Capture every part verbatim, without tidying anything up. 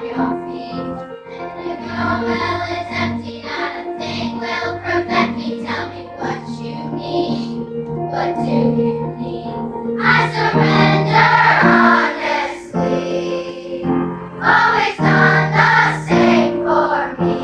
your feet. And if your well is empty, not a thing will prevent me. Tell me what you need. What do you need? I surrender honestly. Always done the same for me.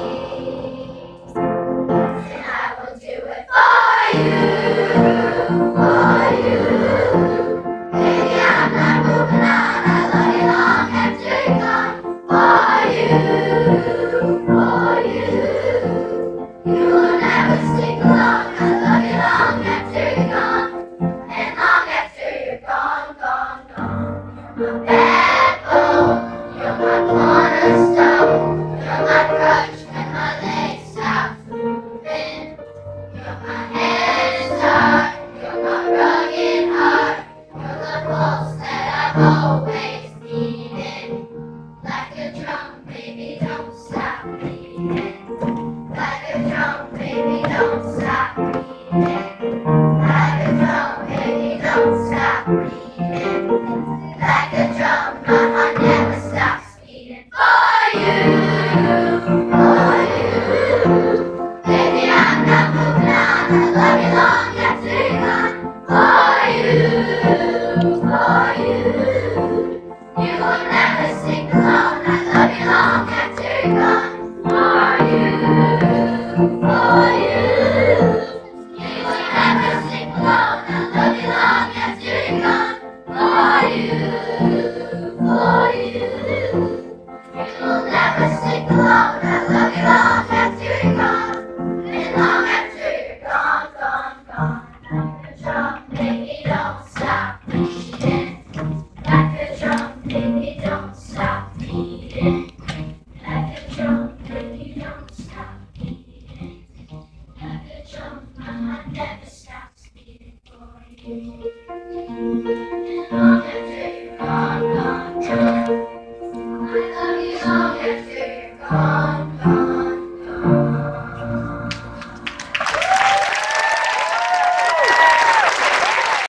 And I will do it for you, for you. Baby, I'm not moving on. I love you long after you're gone. For you, for you. You will never stick alone. I love you long after you're gone. And long after you're gone, gone, gone. You're my backbone. You're my cornerstone. You're my crutch when my legs stop moving. You're my head start. You're my rugged heart. You're the pulse that I've always needed. Like a drum, baby, don't stop beating. Like a drum, baby, don't stop beating. Like a drum, baby, don't stop beating. Like a drum, my heart never stops beating. For you, for you. Baby, I'm not moving on. I love you long after you're gone. For you, for you. You will never stick alone. I love you long after you're gone. For you, for you. You will never stick alone. I love you long after you're gone. For you, for you. You will never stick alone. I love you long after you're gone. And long after you're gone, gone, gone. Like a drum, baby, don't stop beating. Like a drum, baby, don't stop beating. Like a drum, baby, don't stop beating. Like a drum, my heart never stops beating for you.